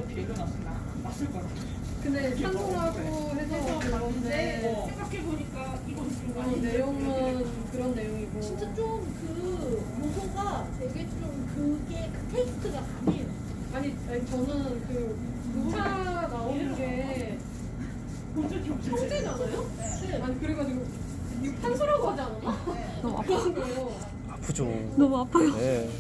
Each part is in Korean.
근데 산소라고 해서 그런데 생각해보니까 내용은 그런 내용이고 진짜 좀 그 요소가 되게 좀 그게 그 테이스트가 강해요. 아니 저는 그 차 나오는 게 형제잖아요? 네. 아니 그래가지고 탄소라고 하지 않았나? 너무 아픈 거예요. 아프죠. 너무 아파요. 네.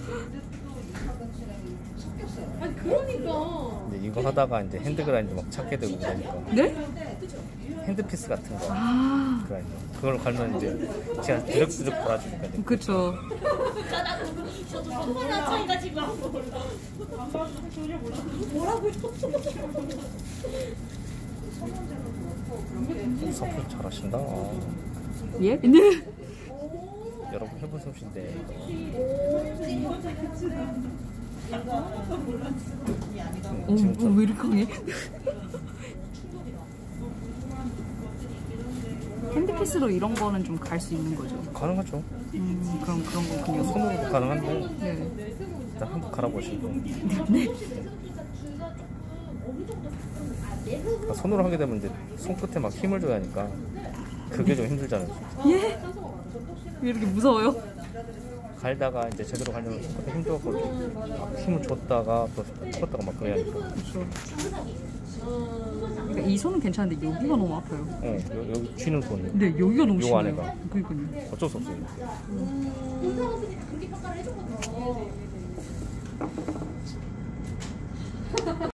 아니 그러니까 근데 이거 하다가 이제 핸드그라인드 막 찾게 되고 그러니까 네? 핸드피스 같은 거. 아, 그라인더. 그걸 갈면 이제 제가 드륵드륵 갈아주니까 이제 그쵸. 저도 얼마나 차이가 지금 뭐라고요? 서프 잘하신다. 예? 네. 여러분 해본 솜씨인데 왜 이렇게 강해? 핸드피스로 이런 거는 좀 갈 수 있는 거죠. 가능하죠. 그럼 그런 거 그냥 손으로도 가능한데 네. 일단 한번 갈아보시고 네. 그러니까 손으로 하게 되면 이제 손끝에 막 힘을 줘야 하니까 그게 좀 힘들잖아요. 예? 왜 이렇게 무서워요? 갈다가 이제 제대로 가려면 손끝에 힘 줘갖고 막 힘을 줬다가 또 풀었다가 막 그래야 하니까. 그렇죠. 그러니까 이 손은 괜찮은데 여기가 너무 아파요. 여기 쥐는 손이. 근데 여기가 너무 요 심해요. 안에가. 그러니까요. 어쩔 수 없어요. 그렇게 평가를 해줬거든요.